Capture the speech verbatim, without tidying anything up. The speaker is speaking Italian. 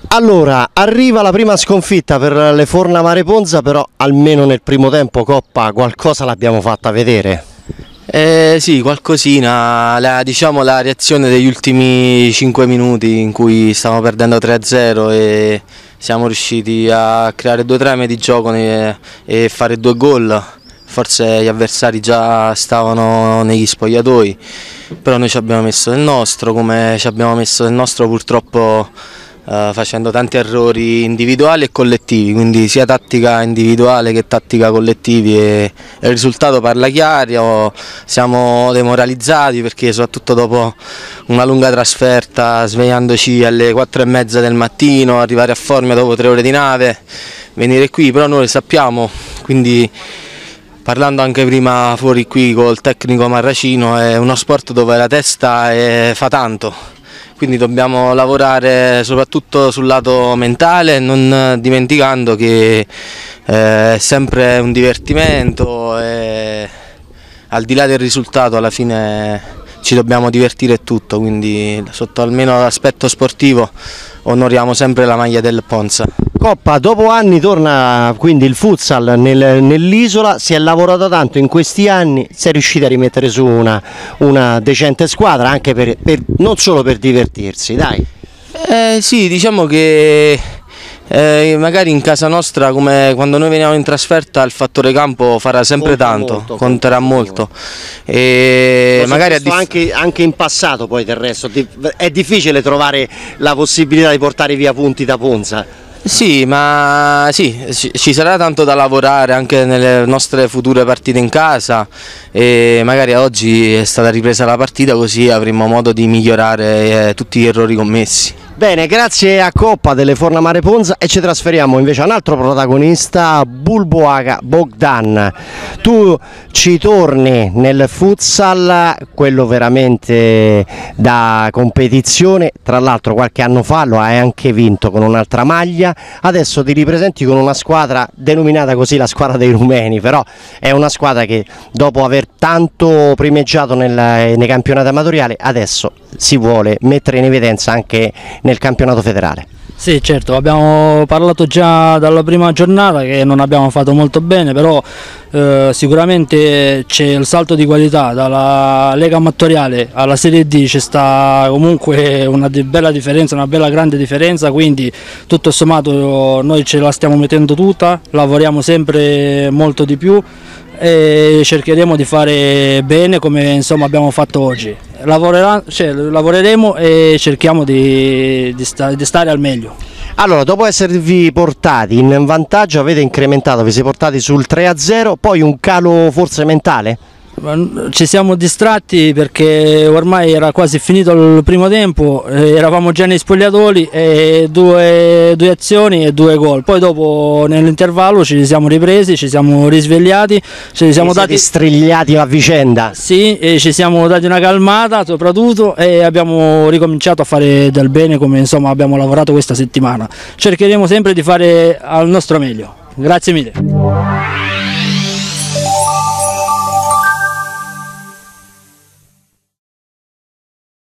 Allora, arriva la prima sconfitta per le Fornamare Ponza, però almeno nel primo tempo Coppa qualcosa l'abbiamo fatta vedere. Eh, sì, qualcosina, la, diciamo la reazione degli ultimi cinque minuti in cui stavamo perdendo tre a zero e siamo riusciti a creare due trame di gioco e, e fare due gol. Forse gli avversari già stavano negli spogliatoi, però noi ci abbiamo messo del nostro, come ci abbiamo messo del nostro purtroppo Uh, facendo tanti errori individuali e collettivi, quindi sia tattica individuale che tattica collettivi, e, e il risultato parla chiaro. Siamo demoralizzati perché soprattutto dopo una lunga trasferta, svegliandoci alle quattro e mezza del mattino, arrivare a Formia dopo tre ore di nave, venire qui, però noi sappiamo, quindi parlando anche prima fuori qui col tecnico Marracino, è uno sport dove la testa è, fa tanto. Quindi dobbiamo lavorare soprattutto sul lato mentale, non dimenticando che è sempre un divertimento e al di là del risultato alla fine ci dobbiamo divertire e tutto, quindi sotto almeno l'aspetto sportivo onoriamo sempre la maglia del Ponza. Coppa, dopo anni torna quindi il futsal nel, nell'isola, si è lavorato tanto in questi anni, si è riusciti a rimettere su una, una decente squadra anche per, per, non solo per divertirsi, dai. Eh, sì, diciamo che eh, magari in casa nostra, come quando noi veniamo in trasferta, il fattore campo farà sempre conta tanto, molto, conterà molto. E magari anche, anche in passato poi del resto, è difficile trovare la possibilità di portare via punti da Ponza. Sì, ma sì, ci sarà tanto da lavorare anche nelle nostre future partite in casa e magari oggi è stata ripresa la partita, così avremo modo di migliorare eh, tutti gli errori commessi. Bene, grazie a Coppa delle Fornamare Ponza e ci trasferiamo invece a un altro protagonista, Bulboaga Bogdan. Tu ci torni nel futsal, quello veramente da competizione, tra l'altro qualche anno fa lo hai anche vinto con un'altra maglia, adesso ti ripresenti con una squadra denominata così la squadra dei rumeni, però è una squadra che dopo aver tanto primeggiato nel, nei campionati amatoriali adesso si vuole mettere in evidenza anche nel campionato federale. Sì, certo, abbiamo parlato già dalla prima giornata che non abbiamo fatto molto bene, però eh, sicuramente c'è il salto di qualità dalla Lega Amatoriale alla Serie D, c'è sta comunque una di bella differenza, una bella grande differenza, quindi tutto sommato noi ce la stiamo mettendo tutta, lavoriamo sempre molto di più e cercheremo di fare bene come insomma abbiamo fatto oggi. Lavorerà, cioè, lavoreremo e cerchiamo di, di, sta, di stare al meglio. Allora, dopo esservi portati in vantaggio avete incrementato, vi siete portati sul tre a zero, poi un calo forse mentale? Ci siamo distratti perché ormai era quasi finito il primo tempo, eravamo già nei spogliatoi e due, due azioni e due gol, poi dopo nell'intervallo ci siamo ripresi, ci siamo risvegliati, ci siamo dati strigliati a vicenda. Sì, e ci siamo dati una calmata soprattutto e abbiamo ricominciato a fare del bene come insomma abbiamo lavorato questa settimana. Cercheremo sempre di fare al nostro meglio. Grazie mille.